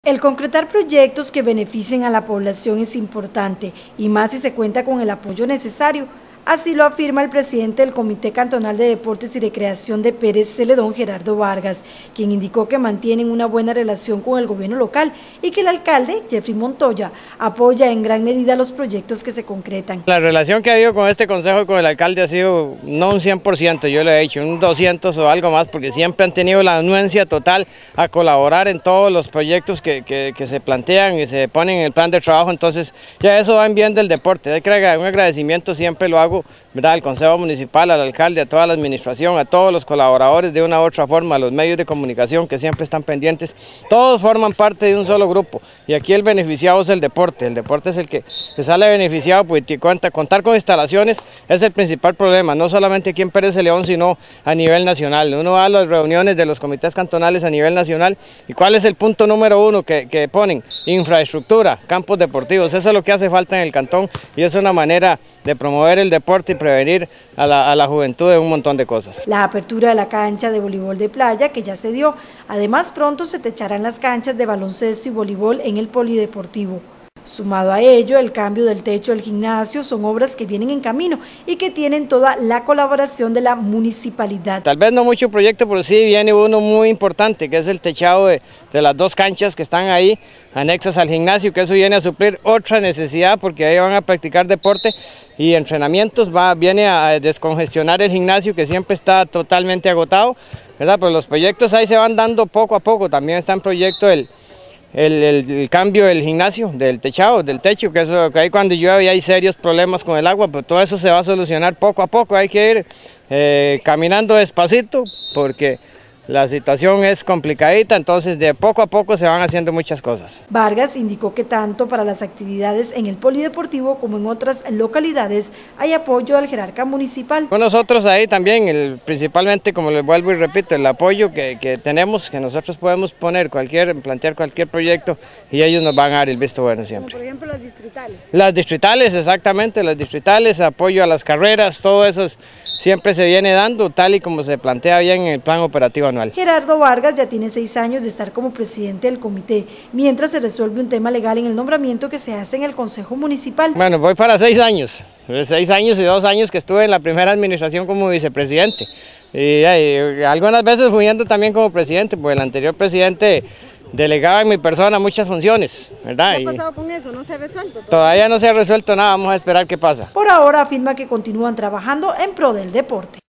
El concretar proyectos que beneficien a la población es importante, y más si se cuenta con el apoyo necesario. Así lo afirma el presidente del Comité Cantonal de Deportes y Recreación de Pérez Celedón, Gerardo Vargas, quien indicó que mantienen una buena relación con el gobierno local y que el alcalde, Jeffrey Montoya, apoya en gran medida los proyectos que se concretan. La relación que ha habido con este consejo y con el alcalde ha sido no un 100%, yo le he dicho, un 200 o algo más, porque siempre han tenido la anuencia total a colaborar en todos los proyectos que se plantean y se ponen en el plan de trabajo. Entonces ya eso va en bien del deporte. Hay que un agradecimiento, siempre lo hago, ¿verdad?, al Consejo Municipal, al alcalde, a toda la administración, a todos los colaboradores de una u otra forma, a los medios de comunicación que siempre están pendientes. Todos forman parte de un solo grupo y aquí el beneficiado es el deporte es el que sale beneficiado, porque contar con instalaciones es el principal problema, no solamente aquí en Pérez Celedón, sino a nivel nacional. Uno va a las reuniones de los comités cantonales a nivel nacional y ¿cuál es el punto número uno que ponen? Infraestructura, campos deportivos, eso es lo que hace falta en el cantón y es una manera de promover el deporte y prevenir a la juventud de un montón de cosas. La apertura de la cancha de voleibol de playa que ya se dio, además pronto se techarán las canchas de baloncesto y voleibol en el polideportivo. Sumado a ello, el cambio del techo del gimnasio son obras que vienen en camino y que tienen toda la colaboración de la municipalidad. Tal vez no mucho proyecto, pero sí viene uno muy importante, que es el techado de las dos canchas que están ahí, anexas al gimnasio, que eso viene a suplir otra necesidad, porque ahí van a practicar deporte y entrenamientos, viene a descongestionar el gimnasio que siempre está totalmente agotado, ¿verdad? Pero los proyectos ahí se van dando poco a poco. También está en proyecto el cambio del gimnasio, del techado, del techo, que ahí cuando llueve y hay serios problemas con el agua, pero todo eso se va a solucionar poco a poco. Hay que ir caminando despacito porque la situación es complicadita, entonces de poco a poco se van haciendo muchas cosas. Vargas indicó que tanto para las actividades en el polideportivo como en otras localidades hay apoyo del jerarca municipal. Con nosotros ahí también, principalmente, como les vuelvo y repito, el apoyo que tenemos, que nosotros podemos plantear cualquier proyecto y ellos nos van a dar el visto bueno siempre. Como por ejemplo las distritales. Las distritales, exactamente, las distritales, apoyo a las carreras, todo eso siempre se viene dando tal y como se plantea bien en el plan operativo anual. Gerardo Vargas ya tiene 6 años de estar como presidente del comité, mientras se resuelve un tema legal en el nombramiento que se hace en el Consejo Municipal. Bueno, voy para 6 años, 6 años y 2 años que estuve en la primera administración como vicepresidente. Y algunas veces fungiendo también como presidente, pues el anterior presidente delegaba en mi persona muchas funciones, ¿verdad? ¿Qué ha pasado con eso? ¿No se ha resuelto? Todavía no se ha resuelto nada, vamos a esperar qué pasa. Por ahora afirma que continúan trabajando en pro del deporte.